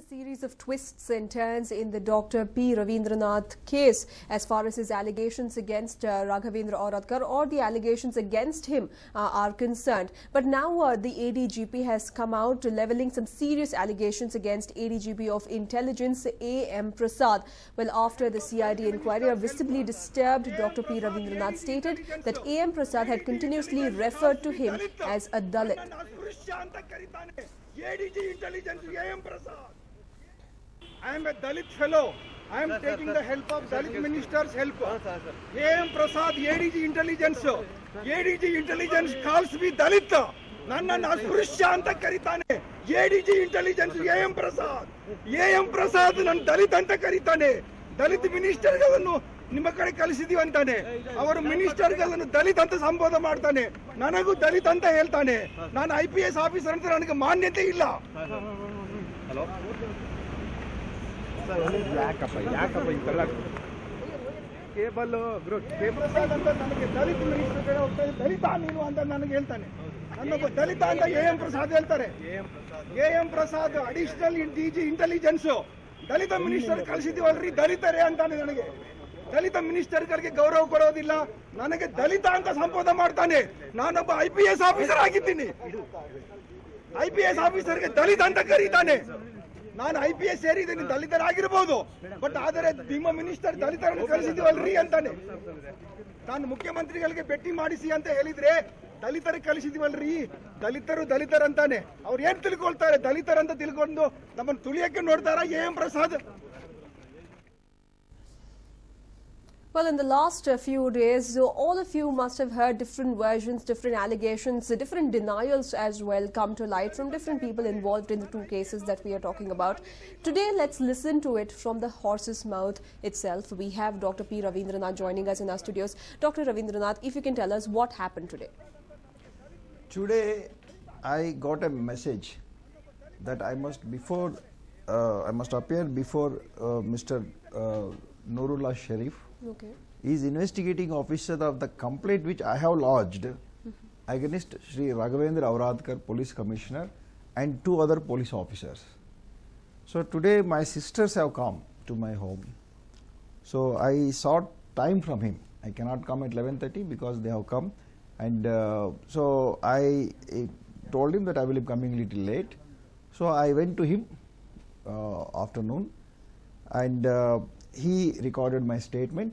series of twists and turns in the Dr. P. Ravindranath case as far as his allegations against Raghavendra Auradkar or the allegations against him are concerned. But now the ADGP has come out levelling some serious allegations against ADGP of Intelligence A.M. Prasad. Well, after the CID inquiry, a visibly disturbed Dr. P. Ravindranath stated that A.M. Prasad had continuously referred to him as a Dalit. ADG Intelligence A.M. Prasad. I am a Dalit fellow. I am taking the help of Dalit minister's help. A.M. Prasad, ADG Intelligence. ADG Intelligence calls me Dalit. Nanna Asprishya anta karitane. ADG Intelligence A.M. Prasad. A.M. Prasad nan Dalit anta karitane. Dalit minister galannu ನಿಮ್ಮ ಕಡೆ ಕಳಿಸಿದೀವಿ ಅಂತಾನೆ. ಅವರು ಮಿನಿಸ್ಟರ್ಗಳನ್ನು ದಲಿತ ಅಂತ ಸಂಬೋಧನೆ ಮಾಡ್ತಾನೆ. ನನಗೂ ದಲಿತ ಅಂತ ಹೇಳ್ತಾನೆ. ನಾನು IPS ಆಫೀಸರ್ ಅಂತ ನನಗೆ ಮಾನ್ಯತೆ ಇಲ್ಲ. ಹಲೋ ಯಾಕಪ್ಪ ಇಂತಲ್ಲ ಕೇಬಲ್ ಪ್ರಸಾದ್ ಅಂತ ನನಗೆ ದಲಿತ ಮಿನಿಸ್ಟರ್ ಕಡೆ ಹೋಗ್ತಾನೆ. ದಲಿತ ನೀನು ಅಂತ ನನಗೆ ಹೇಳ್ತಾನೆ. ನನ್ನೊಬ್ಬ ದಲಿತ ಅಂತ A.M. ಪ್ರಸಾದ್ ಹೇಳ್ತಾರೆ. A.M. Prasad additional DG intelligence Dalit minister ಕಳಿಸಿದೀವಲ್ರಿ ದಲಿತರೇ ಅಂತಾನೆ. ನನಗೆ ದಲಿತ ಮಿನಿಸ್ಟರ್ಗಳಿಗೆ ಗೌರವ ಕೊಡೋದಿಲ್ಲ. ನನಗೆ ದಲಿತ ಅಂತ ಸಂಬೋಧನೆ ಮಾಡ್ತಾನೆ. ನಾನೊಬ್ಬ IPS ಆಫೀಸರ್ ಆಗಿದ್ದೀನಿ. IPS ಆಫೀಸರ್ಗೆ ದಲಿತ ಅಂತ ಕರೀತಾನೆ. ನಾನು IPS ಸೇರಿದ್ದೀನಿ, ದಲಿತರಾಗಿರ್ಬೋದು, ಬಟ್ ಆದರೆ ನಿಮ್ಮ ಮಿನಿಸ್ಟರ್ ದಲಿತರನ್ನು ಕಳಿಸಿದೀವಲ್ರಿ ಅಂತಾನೆ. ನಾನು ಮುಖ್ಯಮಂತ್ರಿಗಳಿಗೆ ಭೇಟಿ ಮಾಡಿಸಿ ಅಂತ ಹೇಳಿದ್ರೆ ದಲಿತರಿಗೆ ಕಳಿಸಿದೀವಲ್ರಿ, ದಲಿತರಂತಾನೆ. ಅವ್ರು ಏನ್ ತಿಳ್ಕೊಳ್ತಾರೆ? ದಲಿತರಂತ ತಿಳ್ಕೊಂಡು ನಮ್ಮನ್ನು ತುಳಿಯಕ್ಕೆ ನೋಡ್ತಾರ A.M. Prasad. Well, in the last few days, all of you must have heard different versions, different allegations, different denials as well come to light from different people involved in the two cases that we are talking about. Today, let's listen to it from the horse's mouth itself. We have Dr. P. Ravindranath joining us in our studios. Dr. Ravindranath, if you can tell us what happened today. Today, I got a message that I must appear before Mr. Nurullah Sharif. Okay. He is investigating officer of the complaint which I have lodged against Shri Raghavendra Auradkar, Police Commissioner, and 2 other police officers. So today my sisters have come to my home. So I sought time from him. I cannot come at 11:30 because they have come, and so I told him that I will be coming a little late. So I went to him afternoon, and he recorded my statement.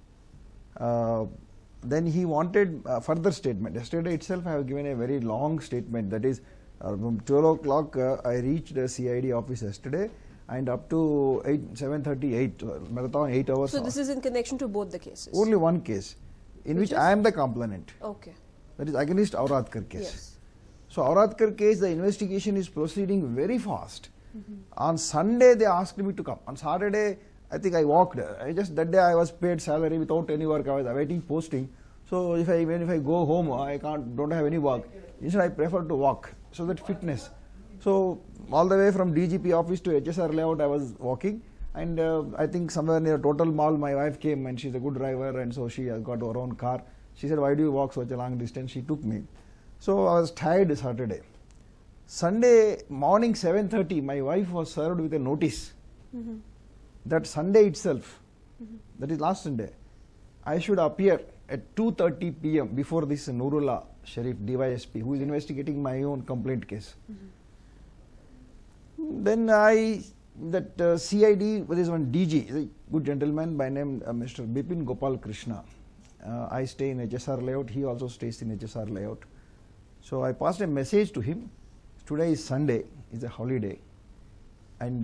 Then he wanted further statement. Yesterday itself I have given a very long statement. That is from 12 o'clock I reached the CID office yesterday, and up to 7:38, marathon 8 hours. So this is in connection to both the cases? Only one case in which I am the complainant. Okay. That is against Auradkar case. Yes. So Auradkar case, the investigation is proceeding very fast. On Sunday they asked me to come. On Saturday I think I walked. That day I was paid salary without any work. I was awaiting posting. So even if I go home, I don't have any work. Instead I prefer to walk. So that fitness. So all the way from DGP office to HSR layout I was walking, and I think somewhere near Total Mall my wife came, and she's a good driver, and so she has got her own car. She said, "Why do you walk such a long distance?" She took me. So I was tired Saturday. Sunday morning 7:30 my wife was served with a notice. That Sunday itself, that is last Sunday, I should appear at 2:30 p.m. before this Nurullah Sharif, DYSP, who is investigating my own complaint case. Then CID, there is one DG, a good gentleman by name Mr. Bipin Gopal Krishna. I stay in HSR layout, he also stays in HSR layout. So I passed a message to him. Today is Sunday, it's a holiday, and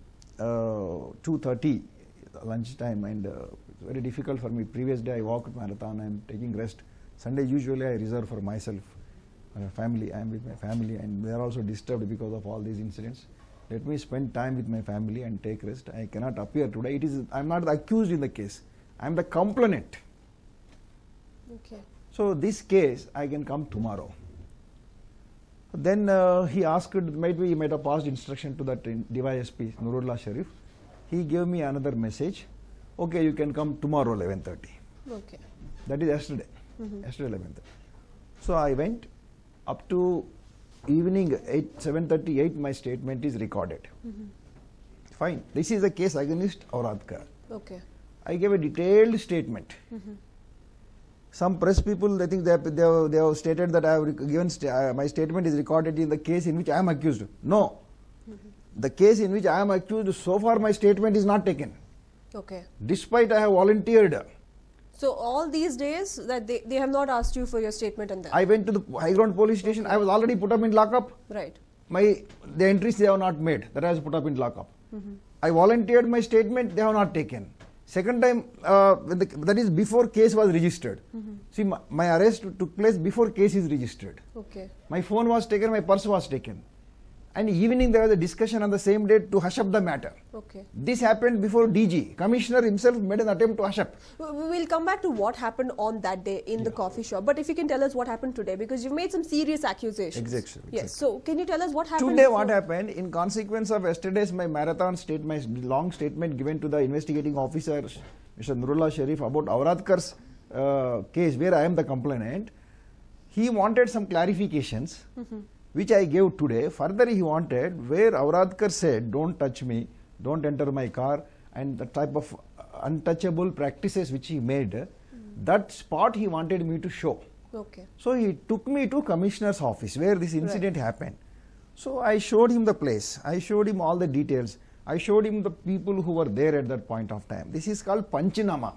2:30 lunchtime, and it's very difficult for me. Previous day I walked marathon, I am taking rest. Sunday usually I reserve for myself, my family. I am with my family, and they are also disturbed because of all these incidents. Let me spend time with my family and take rest. I cannot appear today. I am not the accused in the case. I am the complainant. Okay. So this case I can come tomorrow. Then he asked, maybe he might have passed instruction to that DYSP, Nurullah Sharif. He gave me another message. Okay, you can come tomorrow 11:30. Okay. That is yesterday. Yesterday 11:30. So I went up to evening 7:38. My statement is recorded. Fine. This is a case against Auradkar. Okay. I gave a detailed statement. Some press people, I think they have stated that I have given my statement is recorded in the case in which I am accused. No. The case in which I am accused, so far my statement is not taken. Okay. Despite I have volunteered. So all these days that they have not asked you for your statement and that. I went to the High Ground police station. I was already put up in lockup. Right. The entries they have not made, that I was put up in lockup. I volunteered my statement, they have not taken. Second time, that is before case was registered. See, my arrest took place before case is registered. Okay. My phone was taken, my purse was taken. And evening there was a discussion on the same day to hush up the matter. Okay. This happened before DG. Commissioner himself made an attempt to hush up. We'll come back to what happened on that day in the coffee shop. But if you can tell us what happened today, because you've made some serious accusations. Exactly. Yes. So can you tell us what happened? Today what happened, in consequence of yesterday's my marathon statement, my long statement given to the investigating officer, Mr. Nurullah Sharif, about Auradkar's case where I am the complainant, he wanted some clarifications. Which I gave today. Further he wanted where Auradkar said, don't touch me, don't enter my car, and the type of untouchable practices which he made, that spot he wanted me to show. Okay. So he took me to Commissioner's office where this incident happened. So I showed him the place, I showed him all the details, I showed him the people who were there at that point of time. This is called Panchanama.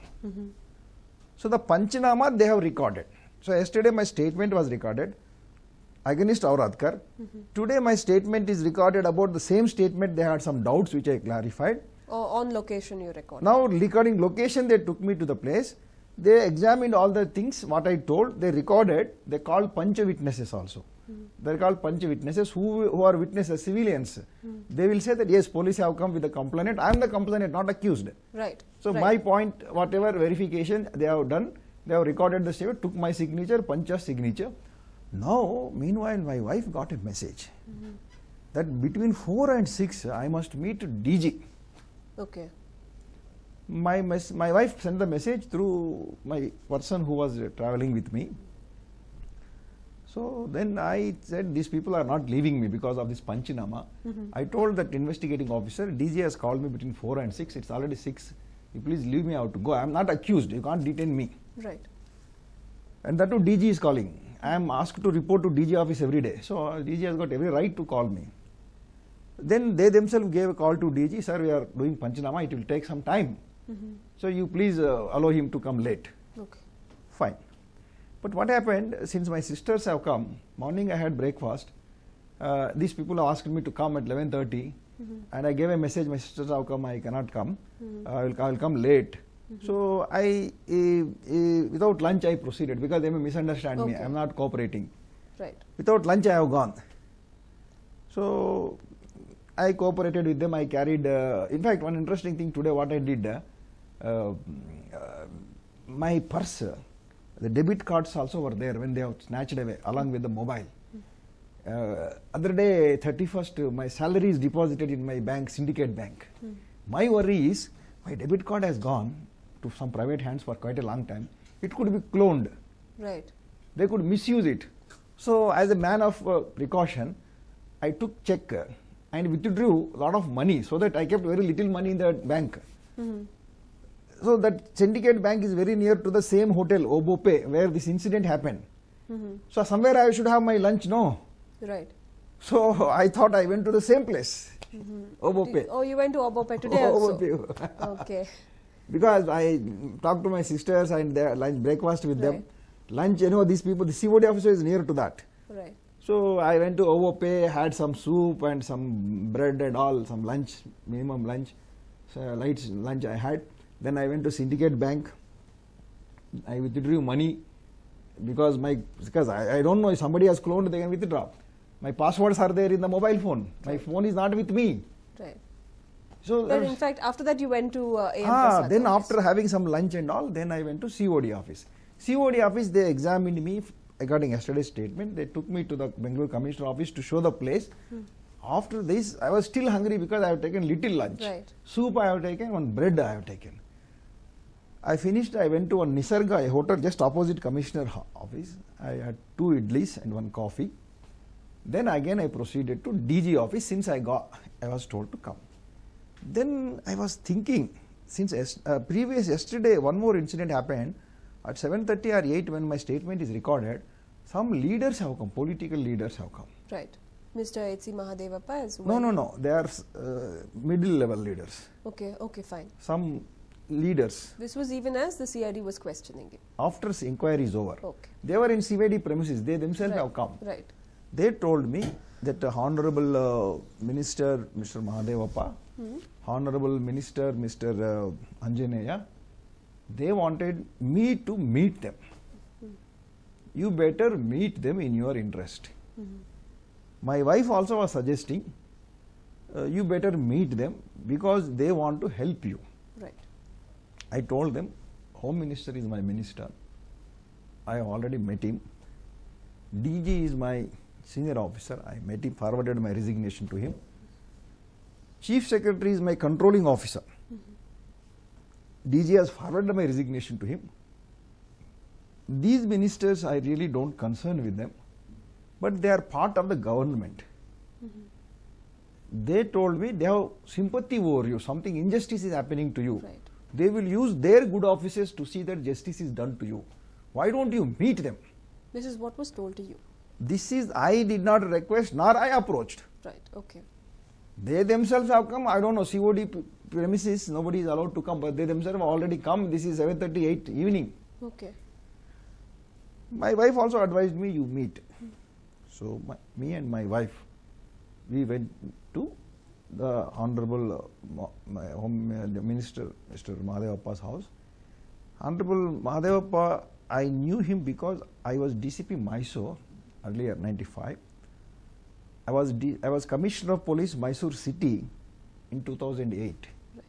So the Panchanama they have recorded. So yesterday my statement was recorded against Auradkar. Today my statement is recorded about the same statement. They had some doubts which I clarified. On location you recorded. Now recording location, they took me to the place. They examined all the things what I told. They recorded. They called Pancha witnesses also. They are called Pancha witnesses who are witnesses, civilians. They will say that yes, police have come with the complainant. I am the complainant, not accused. Right. So my point, whatever verification they have done, they have recorded the statement, took my signature, Pancha's signature. Now, meanwhile, my wife got a message that between 4 and 6, I must meet DG. Okay. My wife sent the message through my person who was traveling with me. So then I said, these people are not leaving me because of this Panchanama. I told that investigating officer, DG has called me between 4 and 6. It's already 6. You please leave me out to go. I am not accused. You can't detain me. Right. And that too DG is calling. I am asked to report to DG office every day. So DG has got every right to call me. Then they themselves gave a call to DG, sir, we are doing Panchanama, it will take some time. So you please allow him to come late. Okay. Fine. But what happened, since my sisters have come, morning I had breakfast, these people have asked me to come at 11:30 and I gave a message, my sisters have come, I cannot come, I will come late. So I, without lunch I proceeded because they may misunderstand me, I am not cooperating. Right. Without lunch I have gone. So I cooperated with them, I carried, in fact one interesting thing today what I did, my purse, the debit cards also were there when they have snatched away along with the mobile. Other day 31st my salary is deposited in my bank, Syndicate Bank. My worry is my debit card has gone to some private hands for quite a long time. It could be cloned. Right. They could misuse it. So as a man of precaution, I took check and withdrew a lot of money so that I kept very little money in the bank. So that Syndicate Bank is very near to the same hotel, Obope, where this incident happened. So somewhere I should have my lunch, no? Right. So I thought I went to the same place, Obope. Oh, you went to Obope today also? Obope. Okay. Because I talked to my sisters and they lunch breakfast with them. Lunch, you know, these people, the COD officer is near to that. Right. So I went to Ovope, had some soup and some bread and all, some lunch, minimum lunch, so light lunch I had. Then I went to Syndicate Bank. I withdrew money because I don't know if somebody has cloned, they can withdraw. My passwords are there in the mobile phone. My phone is not with me. Right. So But in fact, after that you went to AM Prasad's then office. after having some lunch and all, then I went to COD office. COD office, they examined me regarding yesterday's statement. They took me to the Bengaluru Commissioner office to show the place. After this, I was still hungry because I have taken little lunch. Right. Soup I have taken, one bread I have taken. I finished, I went to one Nisarga, a hotel just opposite Commissioner office. I had 2 idlis and 1 coffee. Then again I proceeded to DG office since I was told to come. Then I was thinking, since yesterday one more incident happened at 7:30 or 8 when my statement is recorded. Some leaders have come, political leaders have come. Right. Mr. H.C. Mahadevappa as No, well? no. They are middle level leaders. Okay, okay, fine. Some leaders. This was even as the CID was questioning him. After inquiry is over, Okay. they were in CID premises. They themselves Right, have come. Right. They told me that Honorable Minister Mr. Mahadevappa, Honorable Minister Mr. Anjaneya, they wanted me to meet them. You better meet them in your interest. My wife also was suggesting, you better meet them because they want to help you. Right. I told them, Home Minister is my minister. I have already met him. DG is my senior officer. I met him, forwarded my resignation to him. Chief Secretary is my controlling officer. DG has forwarded my resignation to him. These ministers, I really don't concern with them, but they are part of the government. They told me they have sympathy over you, something injustice is happening to you. Right. They will use their good offices to see that justice is done to you. Why don't you meet them? This is what was told to you. This is, I did not request nor I approached. Right. Okay. They themselves have come. I don't know, COD premises, nobody is allowed to come, but they themselves have already come. This is 7:38 evening. Okay. My wife also advised me, you meet. So me and my wife, we went to the Honorable my Home Minister, Mr. Mahadevappa's house. Honorable Mahadevappa, I knew him because I was DCP Mysore earlier, 95. I was Commissioner of Police, Mysore City in 2008.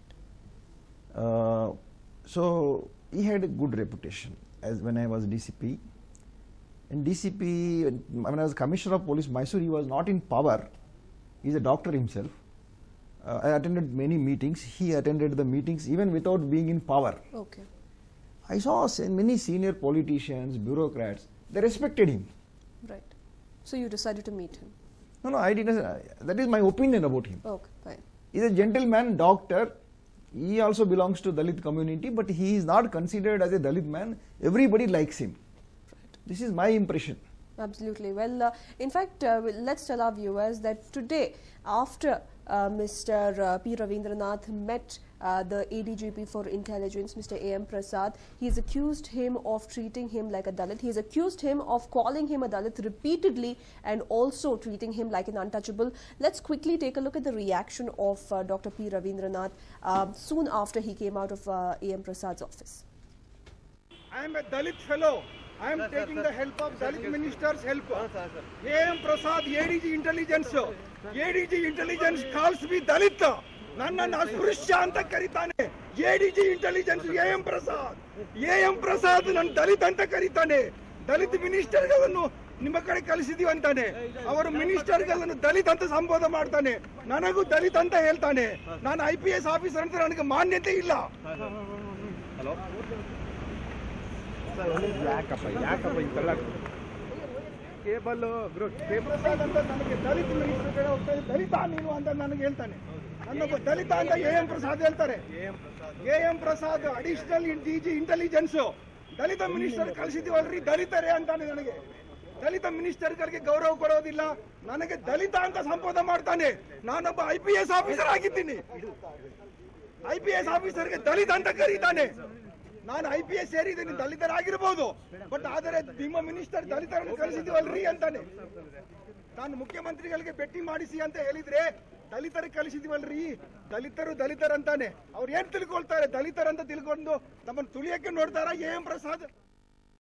Right. So he had a good reputation as when I was DCP. In DCP, when I was Commissioner of Police, Mysore, he was not in power. He is a doctor himself. I attended many meetings. He attended the meetings even without being in power. Okay. I saw many senior politicians, bureaucrats, they respected him. Right. So you decided to meet him. No, I didn't. That is my opinion about him. Okay, fine. He is a gentleman, doctor. He also belongs to Dalit community, but he is not considered as a Dalit man. Everybody likes him. Right. This is my impression. Absolutely. Well, in fact, let's tell our viewers that today, after Mr. P. Ravindranath met the ADGP for Intelligence, Mr. A.M. Prasad, he's accused him of treating him like a Dalit. He's accused him of calling him a Dalit repeatedly and also treating him like an untouchable. Let's quickly take a look at the reaction of Dr. P. Ravindranath soon after he came out of A.M. Prasad's office. I am a Dalit fellow. I am taking the help of Dalit minister's help. A.M. Prasad, ADG Intelligence. ADG Intelligence calls me Dalit. ನನ್ನನ್ನು ಅಸ್ಪೃಶ್ಯ ಅಂತ ಕರೀತಾನೆ. ADG Intelligence A.M. Prasad. A.M. Prasad ನನ್ನ ದಲಿತ ಅಂತ ಕರೀತಾನೆ. ದಲಿತ ಮಿನಿಸ್ಟರ್ಗಳನ್ನು ನಿಮ್ಮ ಕಡೆ ಕಳಿಸಿದೀವಿ ಅಂತಾನೆ. ಅವರು ಮಿನಿಸ್ಟರ್ಗಳನ್ನು ದಲಿತ ಅಂತ ಸಂಬೋಧನೆ ಮಾಡ್ತಾನೆ. ನನಗೂ ದಲಿತ ಅಂತ ಹೇಳ್ತಾನೆ. ನಾನು IPS ಆಫೀಸರ್ ಅಂತ ನನಗೆ ಮಾನ್ಯತೆ ಇಲ್ಲ. ಹಲೋ ಯಾಕಪ್ಪ ಇಂತೆಲ್ಲ ಕೇಬಲ್ ಪ್ರಸಾದ್ ಅಂತ ನನಗೆ ದಲಿತ ಮಿನಿಸ್ಟರ್ ಕಡೆ ಹೋಗ್ತಾನೆ. ದಲಿತ ನೀನು ಅಂತ ನನಗೆ ಹೇಳ್ತಾನೆ. ನನ್ನೊಬ್ಬ ದಲಿತ ಅಂತ A.M. ಪ್ರಸಾದ್ ಹೇಳ್ತಾರೆ. A.M. Prasad additional DG intelligence Dalit minister ಕಳಿಸಿದೀವಲ್ರಿ ದಲಿತರೇ ಅಂತಾನೆ. ನನಗೆ ದಲಿತ ಮಿನಿಸ್ಟರ್ಗಳಿಗೆ ಗೌರವ ಕೊಡೋದಿಲ್ಲ. ನನಗೆ ದಲಿತ ಅಂತ ಸಂಬೋಧನೆ ಮಾಡ್ತಾನೆ. ನಾನೊಬ್ಬ IPS ಆಫೀಸರ್ ಆಗಿದ್ದೀನಿ. IPS ಆಫೀಸರ್ಗೆ ದಲಿತ ಅಂತ ಕರೀತಾನೆ. ನಾನು IPS ಸೇರಿದ್ದೀನಿ, ದಲಿತರಾಗಿರ್ಬೋದು, ಬಟ್ ಆದರೆ ನಿಮ್ಮ ಮಿನಿಸ್ಟರ್ ದಲಿತರನ್ನು ಕಳಿಸಿದೀವಲ್ರಿ ಅಂತಾನೆ. ನಾನು ಮುಖ್ಯಮಂತ್ರಿಗಳಿಗೆ ಭೇಟಿ ಮಾಡಿಸಿ ಅಂತ ಹೇಳಿದ್ರೆ ದಲಿತರಿಗೆ ಕಳಿಸಿದೀವಲ್ರಿ, ದಲಿತರು ಅಂತಾನೆ. ಅವ್ರು ಏನ್ ತಿಳ್ಕೊಳ್ತಾರೆ? ದಲಿತರಂತ ತಿಳ್ಕೊಂಡು ನಮ್ಮನ್ನು ತುಳಿಯಕ್ಕೆ ನೋಡ್ತಾರ A.M. ಪ್ರಸಾದ್.